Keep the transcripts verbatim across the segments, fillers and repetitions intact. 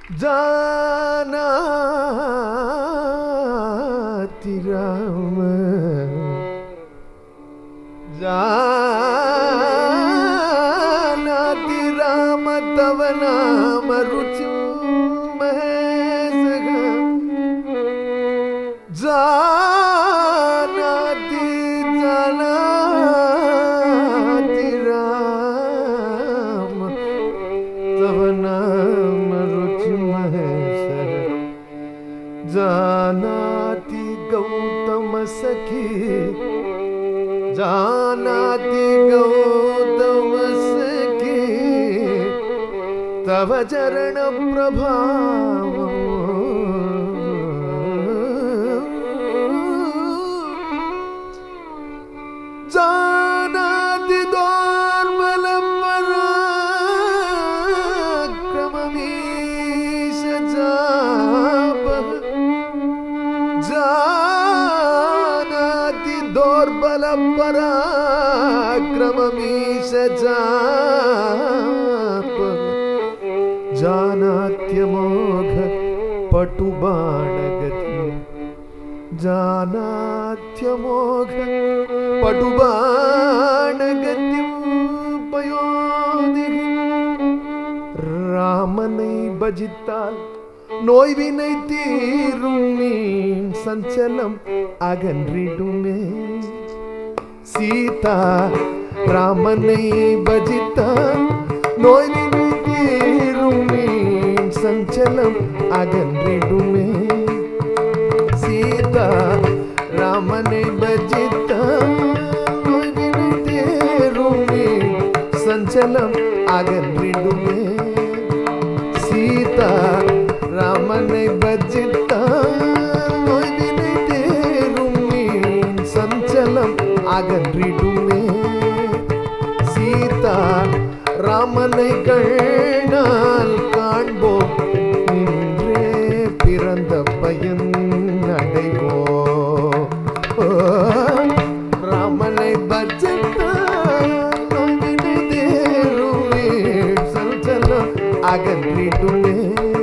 जानति राम जानति राम तव नाम रुचि महसग जानति जानति राम तव नाम रुचि महसग जानति गौतम सखी जानति गौतम सखी तव चरण प्रभाव जानति दोर्बल पराक्रममीश जाप जानति दोर्बल पराक्रममीश जाप जानात्यमोघ पटुबाणगति जानात्यमोघ पटुबाणगति पयोधि रामனை பஜித்தால் நோய்வினை தீரும் மீன் சஞ்சலம் அகன்றிடுமே சீதா ராமனை பஜித்தால் நோய்வினை தீரும் மீன் சஞ்சலம் அகன்றிடுமே சீதா ராமனை பஜித்தால் நோய்வினை தீரும் மீன் சஞ்சலம் அகன்றிடுமே சீதா ராமனை பஜித்தால் நோய்வினை தீரும் மீன் சஞ்சலம் அகன்றிடுமே சீதா ராமனை கண்ணால் காண்போம் நின்றே பிறந்த பயன் அடைவோம் ராமனை பஜித்தால் நோய்வினை தீரும் மீன் சஞ்சலம் அகன்றிடுமே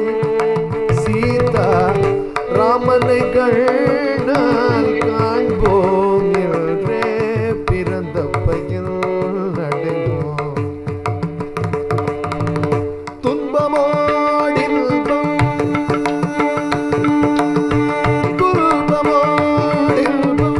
சீதா ராமனை கண்ணால் காண்போம் என்றே பிறந்த பையன் அடைவோம் துன்பமோடில்பம் துன்பமோடில்பம்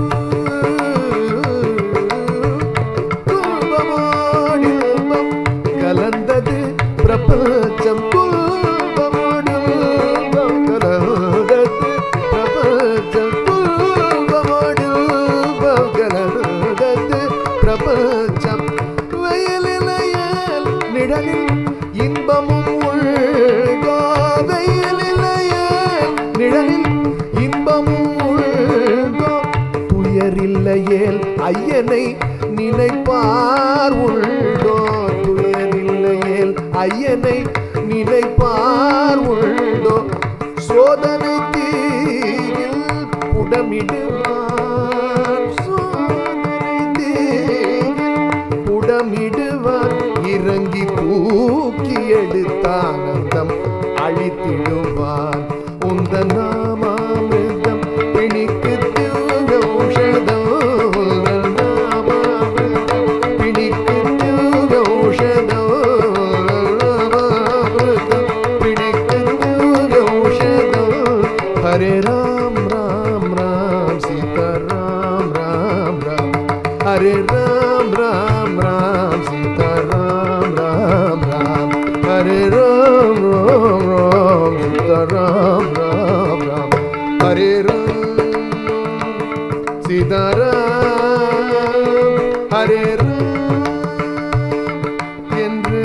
துன்பமோடில்பம் கலந்தது பிரபஞ்சம் துன்பமோடில்பம் கலந்தது பிரபஞ்சம் துன்பமோடில்பம் கலந்தது பிரபஞ்சம் வெயிலிலையேல் நிழலில் இன்பமும் உள்கோ வெயிலிலையேல் நிழலில் இன்பமும் உள்கோ துயரில்லையேல் ஐயனை நினைப்பார் உள்கோ துயரில்லையேல் ஐயனை நினைப்பார் உள்கோ சோதனை தீயில் புடமிடுவார் சோதனை தீயில் புடமிடுவார் இறங்கி தூக்கி எடுத்தானந்தம் அழித்திடுவார் உந்த நாமாமிர்தம் பிணிக்கு திவ்ய ஔஷதம் உந்த நாமாமிர்தம் பிணிக்கு திவ்ய ஔஷதம் நாமாமிர்தம் பிணிக்கு திவ்ய ஔஷதம் ஹரே ராம் ராம் ராம் சீதா ராம் ராம் ராம் ஹரே ராம் ராம் ராம் சீதா ராம் ராம் ராம் ஹரே ராம் ராம் ராம் சீதா ராம் ராம் ராம் ஹரே ராம் சீதா ராம் ஹரே ராம் என்று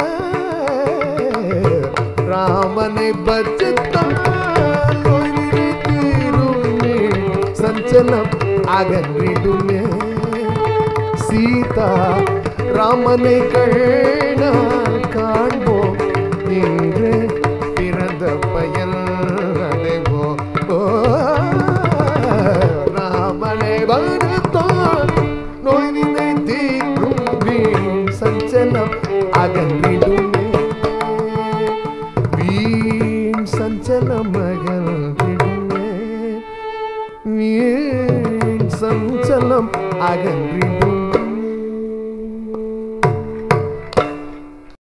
ராமனை பஜித்தால் நோய்வினை தீருமே சஞ்சலம் அகன்றிடுமே சீதா ராமனை கண்ணால் காண்போம் இன்று பிறந்த பயன் அடைவோம் ராமனை பஜித்தால் நோய்வினை தீரும் வீண் சஞ்சலம் அகன்றிடுமே வீண் சஞ்சலம் அகன்றிடுமே, வீண் சஞ்சலம் அகன்றி